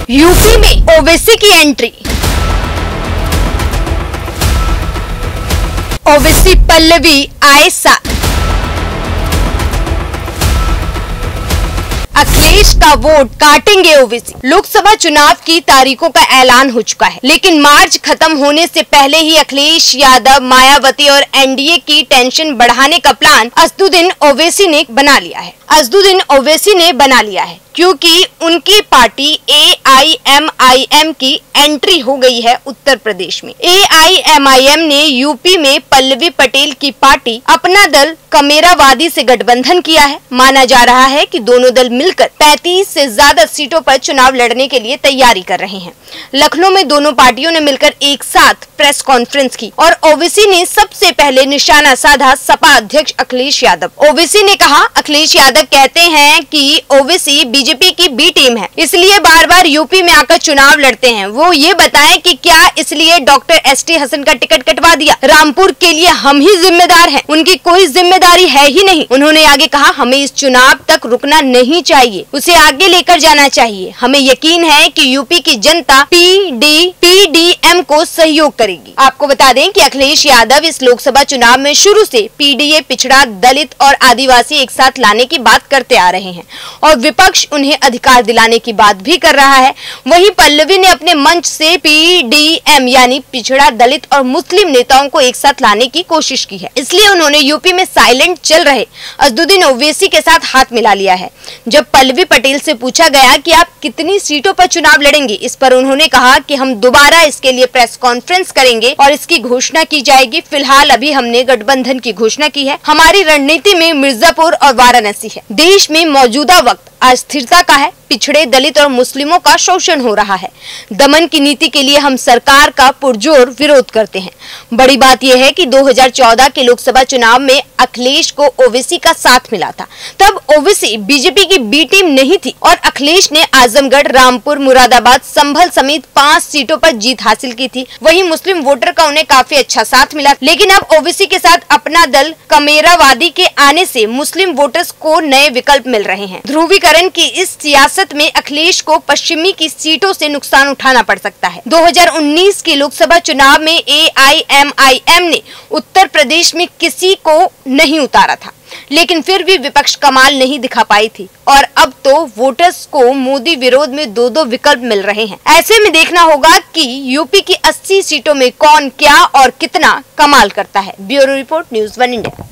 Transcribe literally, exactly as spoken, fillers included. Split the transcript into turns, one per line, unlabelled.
UP में ओवैसी की entry. Owaisi Pallavi आए साथ। अखिलेश का वोट काटेंगे ओवैसी। लोकसभा चुनाव की तारीखों का ऐलान हो चुका है, लेकिन मार्च खत्म होने से पहले ही अखिलेश यादव, मायावती और एनडीए की टेंशन बढ़ाने का प्लान असदुद्दीन ओवैसी ने बना लिया है। असदुद्दीन ओवैसी ने बना लिया है क्योंकि उनकी party A I M I M की एंट्री हो गई है उत्तर प्रदेश में। A I M I M ने यूपी में पल्लवी पटेल की पार्टी अपना दल कमेरावादी से गठबंधन किया है। माना जा रहा है कि दोनों दल मिलकर पैंतीस से ज्यादा सीटों पर चुनाव लड़ने के लिए तैयारी कर रहे हैं। लखनऊ में दोनों पार्टियों ने मिलकर एक साथ प्रेस कॉन्फ्रेंस की और ओवैसी ने सबसे पहले निशाना साधा सपा अध्यक्ष अखिलेश यादव। ओवैसी ने कहा, अखिलेश यादव कहते हैं कि ओवैसी बीजेपी की बी टीम है, इसलिए बार बार यूपी में आकर चुनाव लड़ते हैं। वो ये बताएं कि क्या इसलिए डॉक्टर एस टी हसन का टिकट कटवा दिया? रामपुर के लिए हम ही जिम्मेदार हैं, उनकी कोई जिम्मेदारी है ही नहीं। उन्होंने आगे कहा, हमें इस चुनाव तक रुकना नहीं चाहिए, उसे आगे लेकर जाना चाहिए। हमें यकीन है कि यूपी की जनता P D P D M को सहयोग करेगी। आपको बता दें कि अखिलेश यादव इस लोकसभा चुनाव में शुरू से पी डी ए, पिछड़ा, दलित और आदिवासी एक साथ लाने की बात करते आ रहे हैं और विपक्ष उन्हें अधिकार दिलाने की बात भी कर रहा है। वहीं पल्लवी ने अपने मंच से पी डी एम यानी पिछड़ा, दलित और मुस्लिम नेताओं को एक साथ लाने की कोशिश की है। इसलिए उन्होंने यूपी में साइलेंट चल रहे असदुद्दीन ओवैसी के साथ हाथ मिला लिया है। जब पल्लवी पटेल से पूछा गया कि आप कितनी सीटों पर चुनाव लड़ेंगे, इस पर उन्होंने कहा कि हम दोबारा इसके लिए प्रेस कॉन्फ्रेंस करेंगे और इसकी घोषणा की जाएगी। फिलहाल अभी हमने गठबंधन की घोषणा की है। हमारी रणनीति में मिर्जापुर और वाराणसी है। देश में मौजूदा वक्त अस्थिरता का है, पिछड़े, दलित और मुस्लिमों का शोषण हो रहा है। दमन की नीति के लिए हम सरकार का पुरजोर विरोध करते हैं। बड़ी बात यह है कि दो हज़ार चौदह के लोकसभा चुनाव में अखिलेश को ओवैसी का साथ मिला था। तब ओवैसी बीजेपी की बी टीम नहीं थी और अखिलेश ने आजमगढ़, रामपुर, मुरादाबाद, संभल समेत पांच सीटों पर जीत हासिल की थी। वहीं मुस्लिम वोटर का उन्हें काफी अच्छा साथ मिला। लेकिन अब ओवैसी के साथ अपना दल कमेरावादी के आने से मुस्लिम वोटर्स को नए विकल्प मिल रहे हैं। ध्रुवीकरण की इस सियासत में अखिलेश को पश्चिमी की सीटों से नुकसान उठाना पड़ सकता है। दो हज़ार उन्नीस के लोकसभा चुनाव में A I M I M ने उत्तर प्रदेश में किसी को नहीं उतारा था, लेकिन फिर भी विपक्ष कमाल नहीं दिखा पाई थी और अब तो वोटर्स को मोदी विरोध में दो दो विकल्प मिल रहे हैं। ऐसे में देखना होगा कि यूपी की अस्सी सीटों में कौन क्या और कितना कमाल करता है। Bureau report, news one India.